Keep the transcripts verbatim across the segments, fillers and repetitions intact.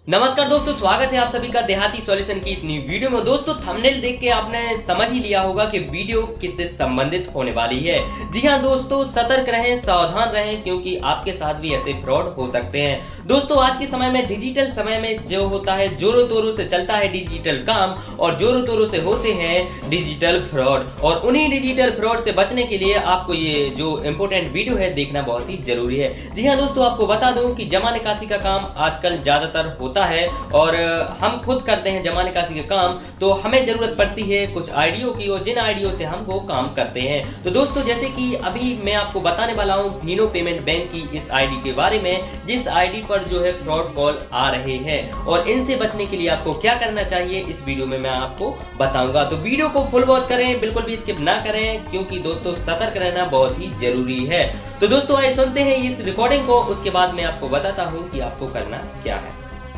नमस्कार दोस्तों, स्वागत है आप सभी का देहाती सॉल्यूशन की इस न्यू वीडियो में। दोस्तों थंबनेल देख के आपने समझ ही लिया होगा कि वीडियो किससे संबंधित होने वाली है। जी हां दोस्तों, सतर्क रहें, सावधान रहें, क्योंकि आपके साथ भी ऐसे फ्रॉड हो सकते हैं। दोस्तों आज के समय में, डिजिटल समय में जो होता है, जोरों तोरों से चलता है डिजिटल काम और जोरों तोरों से होते हैं डिजिटल फ्रॉड। और उन्हीं डिजिटल फ्रॉड से बचने के लिए आपको ये जो इंपोर्टेंट वीडियो है देखना बहुत ही जरूरी है। जी हाँ दोस्तों, आपको बता दूं कि जमा निकासी का काम आजकल ज्यादातर होता है और हम खुद करते हैं जमा निकासी का काम, तो हमें जरूरत पड़ती है कुछ आईडियो की, और जिन आईडियो से हम वो काम करते हैं। तो दोस्तों जैसे कि अभी मैं आपको बताने वाला हूं फिनो पेमेंट बैंक की इस आईडी के बारे में, जिस आईडी पर जो है फ्रॉड कॉल आ रहे हैं, और इनसे बचने के लिए आपको क्या करना चाहिए इस वीडियो में मैं आपको बताऊंगा। तो वीडियो को फुल वॉच करें, बिल्कुल भी स्किप ना करें, क्योंकि दोस्तों सतर्क रहना बहुत ही जरूरी है। तो दोस्तों आइए सुनते हैं इस रिकॉर्डिंग को, उसके बाद मैं आपको बताता हूँ कि आपको करना क्या है।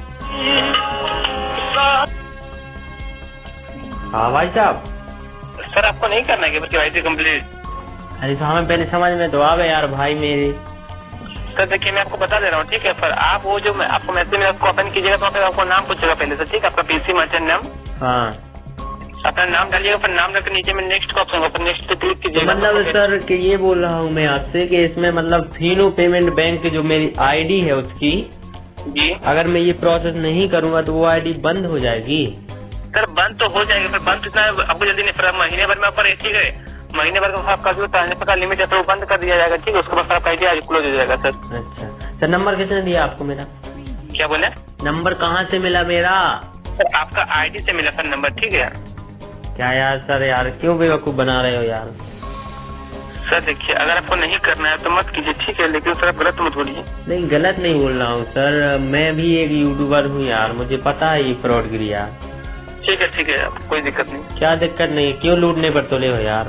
हाँ भाई साहब। सर आपको नहीं करना है कि वाईसी कंप्लीट? अरे तो हमें पहले समझ में तो आवे यार भाई मेरे। सर देखिए मैं आपको बता दे रहा हूँ, ठीक है। पर आप वो जो मैं आपको मैसेज में आपको ओपन कीजिएगा तो फिर आपको नाम पूछेगा पहले से, ठीक है। आपका पीसी मर्चेंट नाम, हाँ अपना नाम डालिएगा, फिर नाम रख नीचे में नेक्स्ट का ऑप्शन होगा, नेक्स्ट पे क्लिक कीजिएगा। तो मतलब सर कि ये बोल रहा हूँ मैं आपसे कि इसमें मतलब फिनो पेमेंट बैंक की जो मेरी आईडी है उसकी, जी अगर मैं ये प्रोसेस नहीं करूँगा तो वो आईडी बंद हो जाएगी। सर बंद तो हो जाएगा, फिर बंद इतना आपको जल्दी नहीं, फिर महीने भर में ऊपर ठीक है, महीने भर का आपका जो ट्रांजेक्शन का लिमिट है तो वो बंद कर दिया जाएगा, ठीक है। उसके बाद आपका आईडी आज क्लोज हो जाएगा। सर अच्छा सर, नंबर किसने दिया आपको मेरा? क्या बोले? नंबर कहाँ से मिला मेरा? सर आपका आईडी से मिला सर नंबर, ठीक है। क्या यार सर, यार क्यों बेवकूफ बना रहे हो यार? सर देखिए अगर आपको नहीं करना है तो मत कीजिए, ठीक है, लेकिन सर आप गलत मत बोलिए। नहीं गलत नहीं बोल रहा हूँ सर, मैं भी एक यूट्यूबर हूँ यार, मुझे पता है ये फ्रॉड गिरी यार। ठीक है ठीक है, कोई दिक्कत नहीं। क्या दिक्कत नहीं, क्यों लूटने पर तुले हो यार?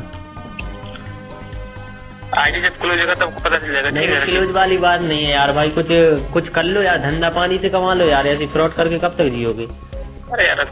आईडी जब क्लोज होगा तब आपको पता चल जाएगा, ठीक है। क्लोज वाली बात नहीं है यार भाई, कुछ कुछ कर लो यार, धंधा पानी से कमा लो यार, ऐसी फ्रॉड करके कब तक जियोगे? अरे यार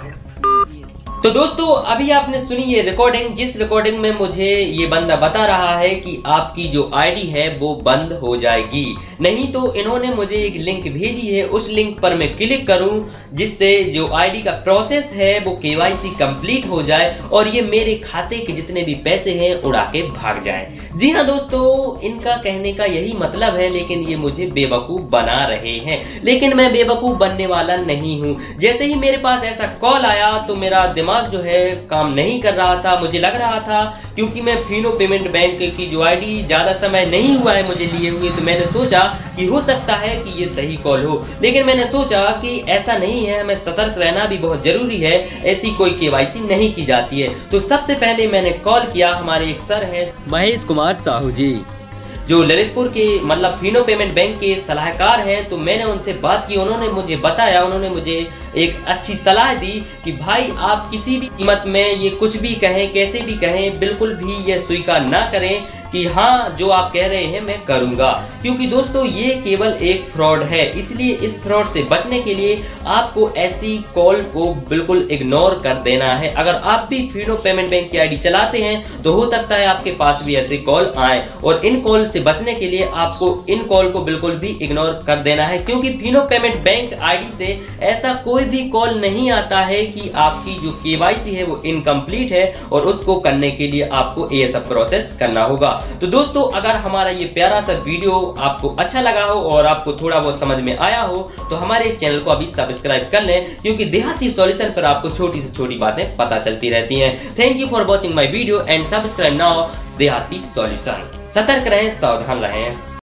तो दोस्तों अभी आपने सुनी ये रिकॉर्डिंग, जिस रिकॉर्डिंग में मुझे ये बंदा बता रहा है कि आपकी जो आईडी है वो बंद हो जाएगी। नहीं तो इन्होंने मुझे एक लिंक भेजी है, उस लिंक पर मैं क्लिक करूं जिससे जो आईडी का प्रोसेस है वो केवाईसी कंप्लीट हो जाए और ये मेरे खाते के जितने भी पैसे हैं उड़ा के भाग जाए। जी हाँ दोस्तों, इनका कहने का यही मतलब है, लेकिन ये मुझे बेवकूफ बना रहे हैं। लेकिन मैं बेवकूफ बनने वाला नहीं हूँ। जैसे ही मेरे पास ऐसा कॉल आया तो मेरा दिमाग जो है काम नहीं कर रहा था। मुझे लग रहा था, क्योंकि मैं फिनो पेमेंट बैंक की जो आईडी ज्यादा समय नहीं हुआ है मुझे लिए हुए, तो मैंने सोचा कि हो सकता है कि ये सही कॉल हो। लेकिन मैंने सोचा कि ऐसा नहीं है, हमें सतर्क रहना भी बहुत जरूरी है, ऐसी कोई केवाईसी नहीं की जाती है। तो सबसे पहले मैंने कॉल किया, हमारे एक सर हैं महेश कुमार साहू जी, जो ललितपुर के मतलब फिनो पेमेंट बैंक के सलाहकार हैं। तो मैंने उनसे बात की, उन्होंने मुझे बताया, उन्होंने मुझे एक अच्छी सलाह दी कि भाई आप किसी भी कीमत में ये कुछ भी कहें, कैसे भी कहें, बिल्कुल भी ये स्वीकार ना करें कि हाँ जो आप कह रहे हैं मैं करूंगा, क्योंकि दोस्तों ये केवल एक फ्रॉड है। इसलिए इस फ्रॉड से बचने के लिए आपको ऐसी कॉल को बिल्कुल इग्नोर कर देना है। अगर आप भी फिनो पेमेंट बैंक की आईडी चलाते हैं तो हो सकता है आपके पास भी ऐसे कॉल आए, और इन कॉल से बचने के लिए आपको इन कॉल को बिल्कुल भी इग्नोर कर देना है, क्योंकि फिनो पेमेंट बैंक आईडी से ऐसा कोई भी कॉल नहीं आता है कि आपकी जो केवाईसी है वो इनकम्प्लीट है, और उसको करने के लिए आपको ये सब प्रोसेस करना होगा। तो दोस्तों अगर हमारा ये प्यारा सा वीडियो आपको अच्छा लगा हो और आपको थोड़ा बहुत समझ में आया हो तो हमारे इस चैनल को अभी सब्सक्राइब कर लें, क्योंकि देहाती सॉल्यूशन पर आपको छोटी से छोटी बातें पता चलती रहती हैं। Thank you for watching my video and subscribe now Dehati solution. सतर्क रहें, सावधान रहें।